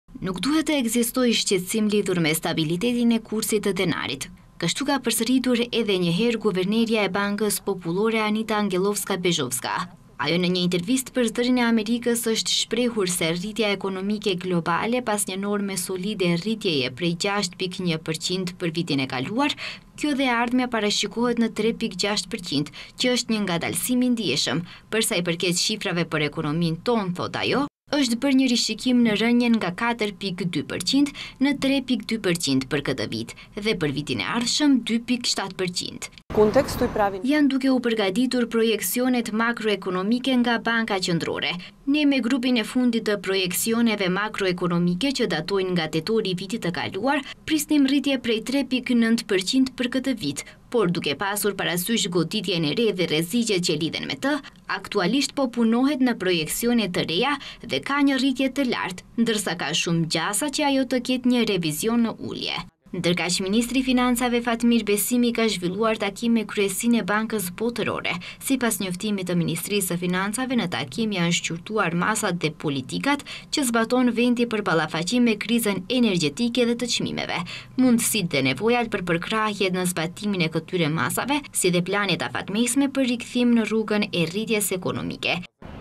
Nuk duhet të ekzistojë shqetësim lidhur me stabilitetin e kursit të denarit. Kështu ka përsëritur edhe një herë guvernerja e Bankës Popullore Anita Angelovska-Bezhovska. Ajo në një intervistë për Zërin e Amerikës është shprehur se rritja ekonomike globale pas një norme solide rritjeje prej 6.1% për vitin e kaluar, kjo dhe ardhmja parashikohet në 3.6%, që është një ngadalësim i ndjeshëm. Përsa i përket shifrave për ekonominë tonë, thot ajo, është bërë një rishikim në rënjen nga 4.2% në 3.2% për këtë vit dhe për vitin e ardhshëm 2.7%. Janë duke u përgatitur projeksionet makroekonomike nga Banka Qendrore. Ne me grupin e fundit të projeksioneve makroekonomike që datojnë nga tetori i vitit të kaluar, prisnim rritje prej 3.9% për këtë vit, por duke pasur parasysh goditjen e re dhe rrezikjet që lidhen me të, aktualisht po punohet në projeksione të reja dhe ka një rritje të lartë, ndërsa ka shumë gjasa që ajo të ketë një revizion në ulje. Ndërkaq ministri i Financave Fatmir Besimi ka zhvilluar takim me kryesinë e Bankës Botërore. Sipas njoftimit të Ministrisë së Financave, në takim janë shqyrtuar masat dhe politikat që zbaton vendi për ballafaqim me krizën energjetike dhe të çmimeve, mundësitë dhe nevojat për përkrahje në zbatimin e këtyre masave, si dhe planet afatmesme për rikthim në rrugën e rritjes ekonomike.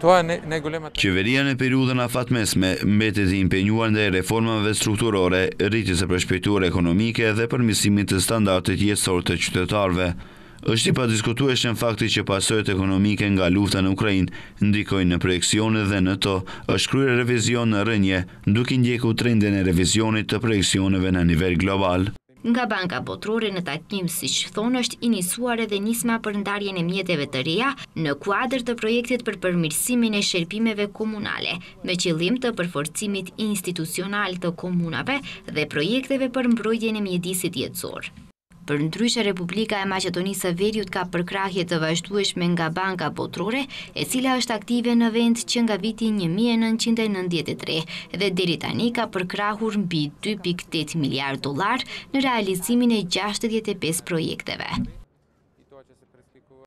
Qeveria në periudhën afatmesme mbetet i impenjuar ndaj reformave strukturore, rritjes së përshpejtuar ekonomike dhe përmirësimit të standardit jetësor të qytetarëve. Është i padiskutueshëm fakti që pasojat ekonomike nga lufta në Ukrainë ndikojnë në projeksione dhe në to është kryer revizion në rënje, duke ndjekur trendin e revizionit të projeksioneve në nivel global. Nga Banka Botërore në takim, siç thonë, është inisuar edhe nisma për ndarjen e mjeteve të reja në kuadër të projektit për përmirësimin e shërbimeve komunale, me qëllim të përforcimit institucional të komunave dhe projekteve për mbrojtjen e mjedisit jetësor. Përndryshe, Republika e Maqedonisë së Veriut ka përkrahje të vazhdueshme nga Banka Botërore, e cila është aktive në vend që nga viti 1993 dhe deri tani ka përkrahur mbi $2.8 miliard në realizimin e 65 projekteve.